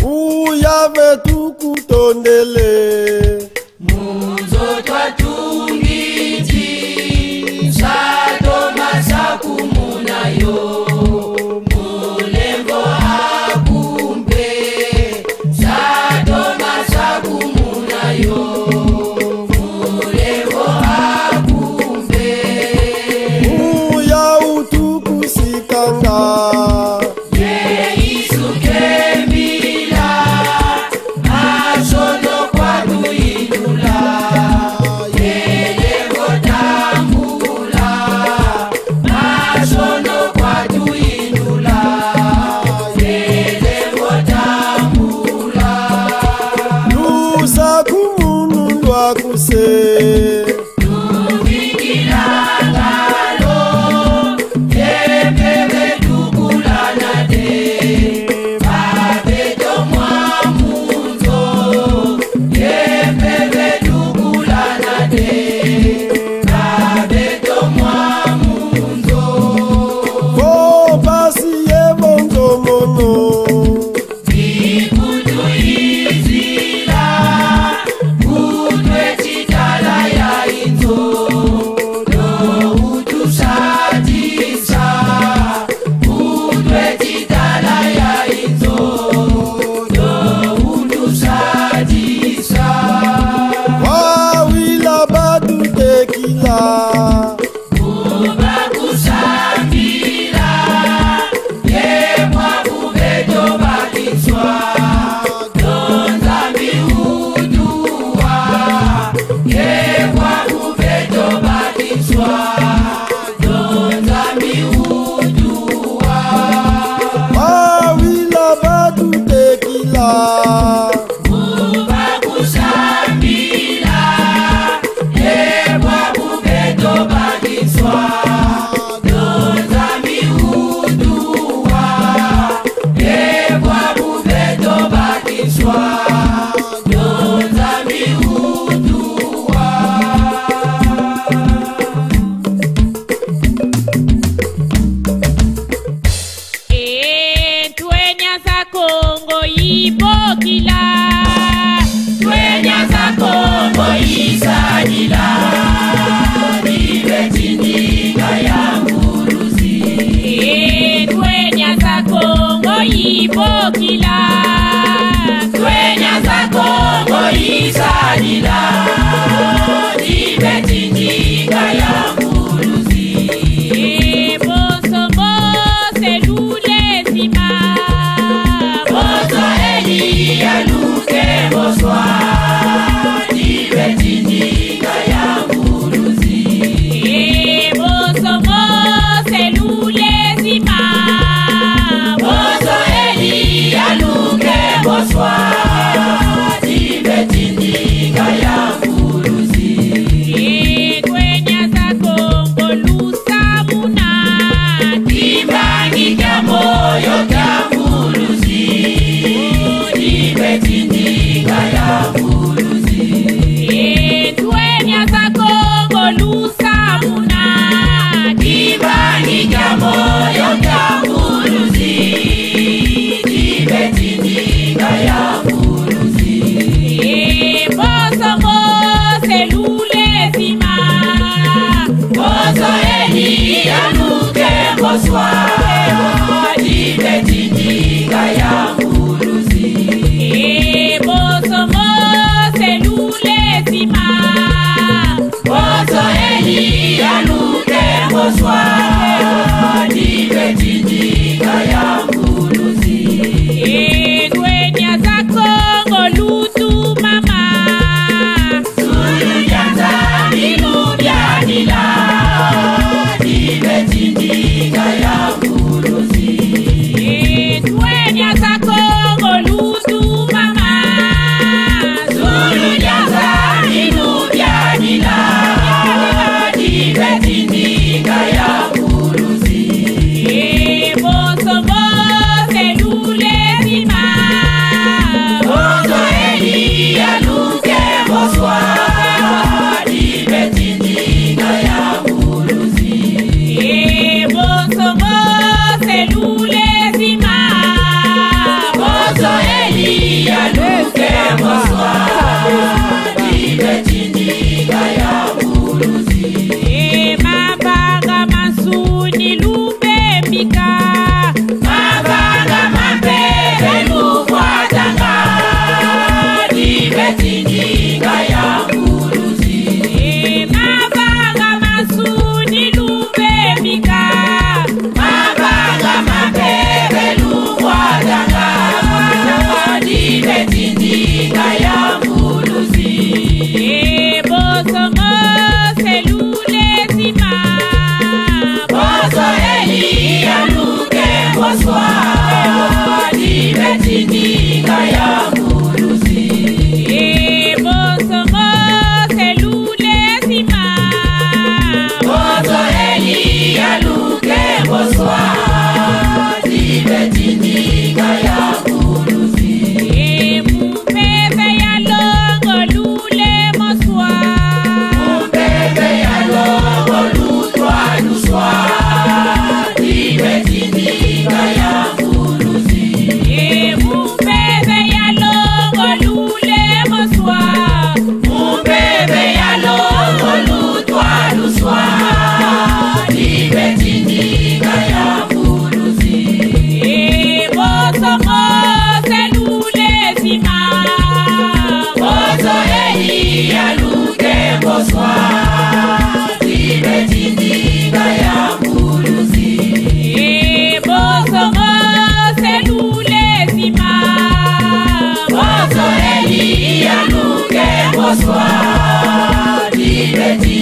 uyave tukutondele munzo twatungiti satoma sakumunayo mulembo akumbe satoma sakumunayo mulembo akumbe uya utukusikanga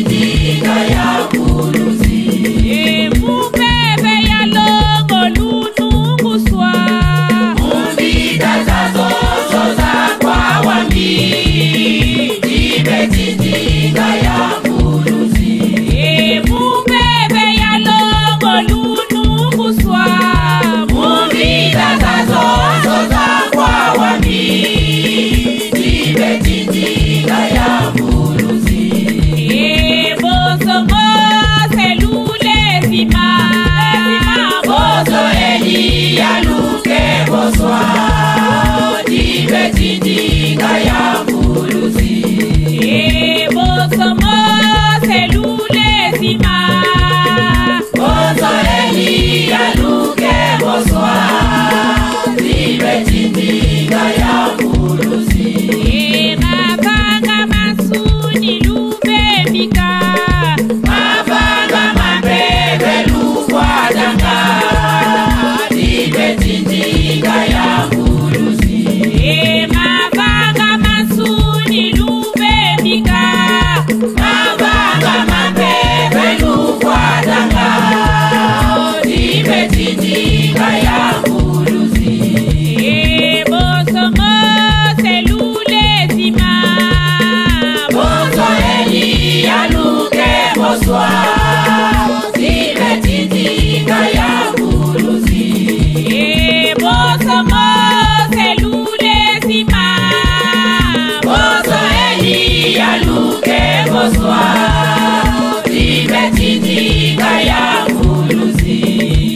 tindinga ya kuluzi. Mubebe ya longo lununguswa. Mumbida za zozo za kwa wami. Tibe tindinga ya kuluzi. Mubebe ya longo lununguswa. Mumbida za zozo za kwa wami. Tibe tindinga ya kuluzi. Bozo mose lule zima. Bozo eli ya luke boswa. Tibe tindinga ya kuluzi. Bozo mose lule zima. Bozo eli ya luke boswa. Tibe tindinga ya kuluzi. Mapanga masuni lubebika. Mapanga mabebe lukwadanga. Tibe tindinga ya kuluzi. Mapanga masuni lubebika. Mapanga mabebe lukwadanga. Tibe tindinga ya kuluzi. Bozo mose lule zima. Bozo eli ya luke boswa. Tibe tindinga ya kuluzi. Bozo mose lule zima. Bozo eli ya luke boswa. Tibe tindinga ya kuluzi.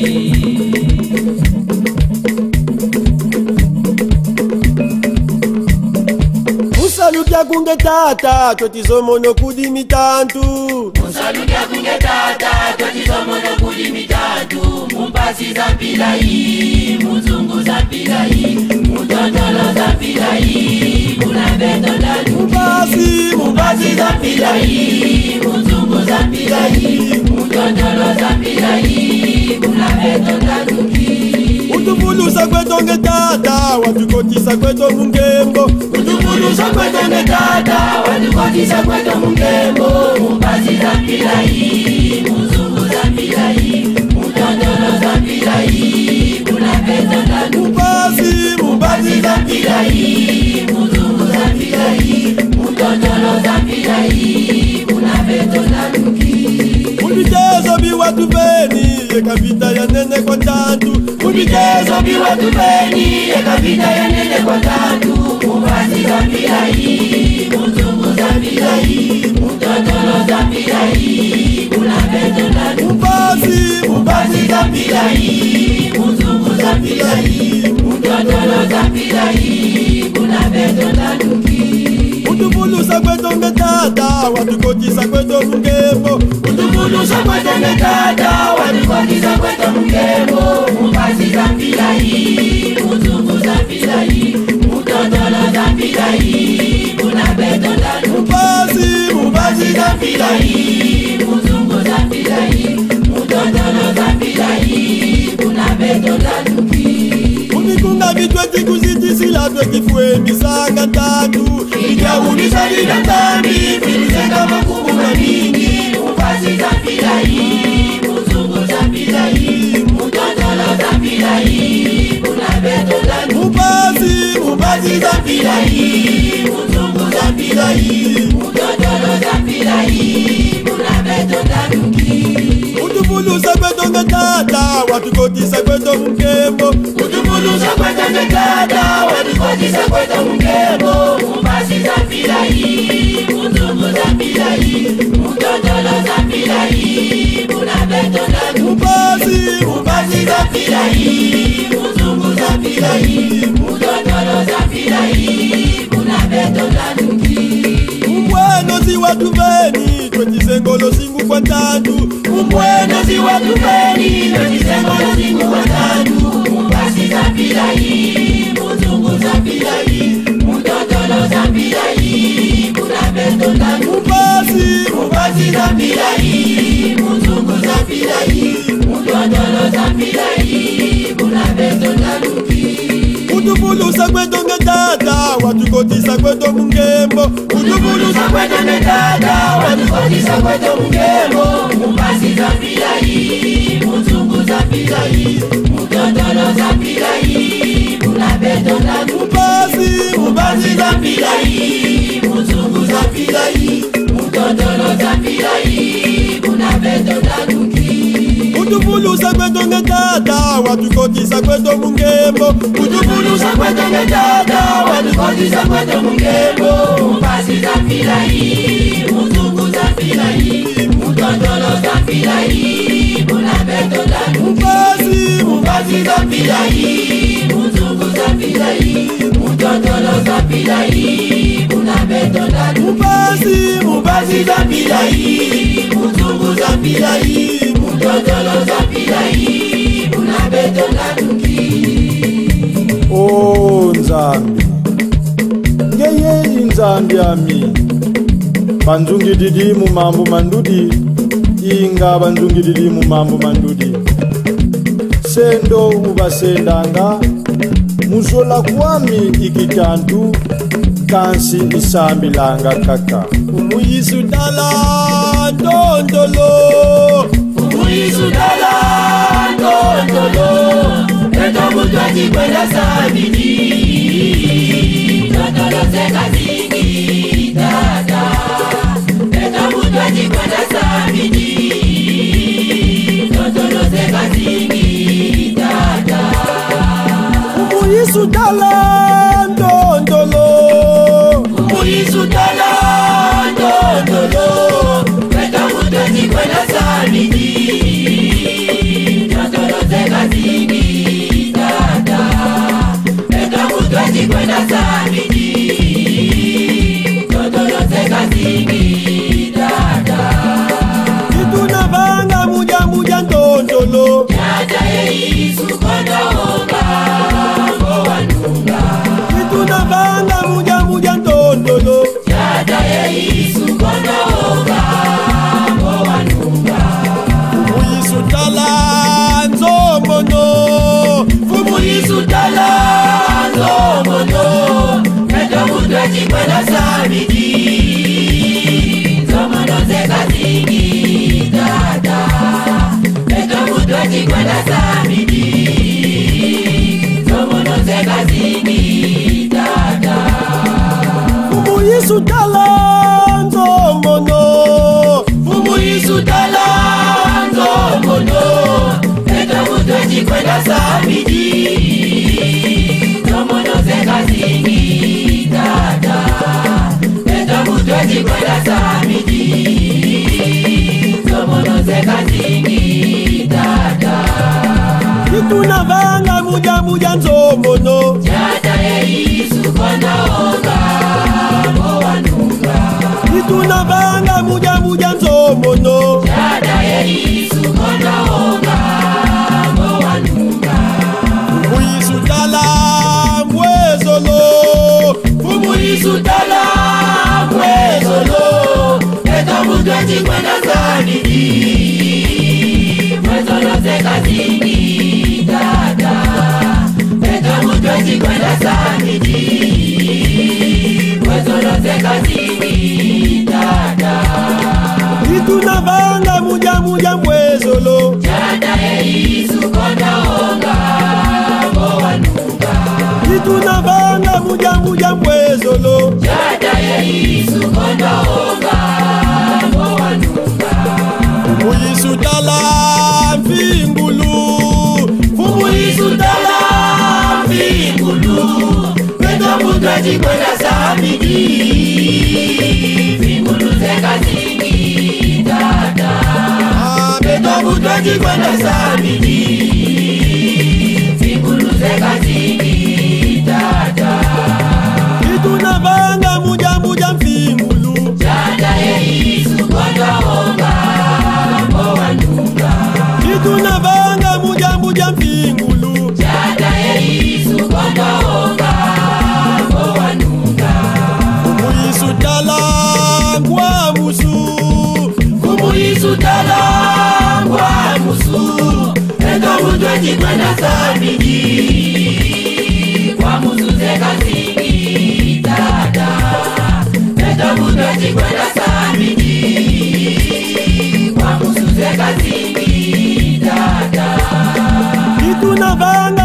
Musalukia kunge tata totizomono kudimitantu. Musalukia kunge tata totizomono kudimitatu. Mumpasi za pilai, muzungu za pilai, mutondolo za pilai, munabeto daluki. Mumpasi za pilai, muzungu za pilai, mutondolo za pilai, munabeto daluki. Utubulusa kwetonge tata watukotisa kweto mungembo. Utubulusa kwetonge tata watukotisa kweto mungembo. Mumpasi za pilai, muzungu za pilai, mutondolo za pilai, munabeto daluki. Mumpasi za pilai, muzungu za pilai, mutondolo za pilai, munabeto daluki. Mubikezo biwatupeni ekavita ya nene kwa tantu. Mubikezo biwatupeni ekavita ya nene kwa tantu. Mumpasi za pilai, muzungu za pilai, mutondolo za pilai, munabeto daluki. Mumpasi za pilai, muzungu za pilai, mutondolo za pilai, munabeto daluki. Utubulusa kwetonge tata watukotisa kweto mungembo. Utubulusa kwetonge tata watukotisa kweto mungembo. Mumpasi za pilai, muzungu za pilai, mutondolo za pilai, munabeto daluki. Mumpasi za pilai, muzungu za pilai, mutondolo za pilai, munabeto daluki. Unikunga bitweti kuzitisila twekifue misanga tatu. Ijawulisha vidatambi, viluzenga makubu manini. Mumpasi za pilai, muzungu za pilai, mutondolo za pilai, munabeto daluki. Mumpasi za pilai, muzungu za pilai, mutondolo za pilai, munabeto daluki. Utubulusa kwetonge tata watukotisa kweto mungembo. Utubulusa kwetonge tata watukotisa kweto mungembo. Mumpasi za pilai, muzungu za pilai, mutondolo za pilai, munabeto daluki. Mumpasi za pilai, muzungu za pilai, mutondolo za pilai, munabeto daluki. Umbweno ziwatupeni twetizengolo singu kwa tantu. Umbweno ziwatupeni twetizengolo singu kwa tantu. Mumpasi za pilai, muzungu za pilai, mutondolo za pilai, munabeto daluki. Mumpasi za pilai, muzungu za pilai, mutondolo za pilai, munabeto daluki. Utubulusa kwetu ngetata watukotisa kwetu mungembo Utubuluza kwetu ngetata watukotisa kwetu mungembo Mumbasi za pilai Muzungu za pilai Mutondolo za pilai Munabeto na Mumbasi za pilai Muzungu za pilai Mutondolo za pilai Munabeto na Utubuluza kwetu ngetata watukotisa kwetu mungembo Utubuluza kwetu ngetata watukotisa kwetu mungembo Mumbasi za pilai Muzungu za pilai Mutondolo za pilai Munabeto na Mumbasi za pilai Muzungu za pilai Mutondolo za pilai Munabeto na Mumbasi za pilai Muzungu za pilai Mutondolo za pilai Munabeto na Oh Nzambi Ngeye Nzambi ami Banzungi didi mu mambo mandudi Inga banzungi didi mu mambo mandudi Sendo ubasendanga Muzola kwami ikitantu Kansi isambilanga kaka Umuyisu dala ndondolo Umuyisu dala ndondolo Eto mutwaji kwenda sabidi Ndondolo zeka zingi dada Eto mutwaji kwenda sabidi Ndondolo zeka zingi dada Umuyisu dala ndondolo Umuyisu dala ndondolo Eto mutwaji kwenda sabidi Ndondolo zeka zingi dada Eto mutwaji kwenda sabidi Ndondolo zeka zingi dada Kituna vanga muja ndondolo Dada Yesu konda onga Mowanunga Kituna vanga muja ndondolo Dada Yesu konda onga Mowanunga Umuyisu dala nzomono Umuyisu dala nzomono Eto mutwaji kwenda sabidi Nzomono zeka zingi dada Eto mutwaji kwenda sabidi Nzomono zeka zingi dada Umuyisu dala nzomono Umuyisu dala nzomono Eto mutwaji kwenda sabidi Nzomono zeka zingi dada Eto mutwaji kwenda sabidi Nzomono zeka zingi dada Kituna vanga muja nzomono Dada Yesu konda onga Mowanunga Kituna vanga muja nzomono Dada Yesu konda onga Mowanunga Umuyisu dala mbwezolo Umuyisu dala mwezolo Eto mutwaji kwenda sabidi Mwezolo zeka zingi dada Eto mutwaji kwenda sabidi Mwezolo zeka zingi dada Kituna vanga muja mbwezolo Dada Yesu konda onga Mowanunga Kituna vanga muja mbwezolo Dada Yesu konda onga Mowanunga Umuyisu dala mfingulu Umuyisu dala mbingulu Eto mutwaji kwenda sabidi Mbingulu zeka zingi dada Eto mutwaji kwenda sabidi Mbingulu zeka zingi dada Kituna vanga muja mfingulu Dada Yesu konda onga Mowanunga Kituna vanga muja mfingulu Dada Yesu konda onga Mowanunga Umuyisu dala ngwa musu Umuyisu dala ngwa musu Eto mutwaji kwenda sabidi Kwa musu musuzeka zingi dada Teta mutaji kwenda samini Kwa musuzeka zingi dada Kituna vanga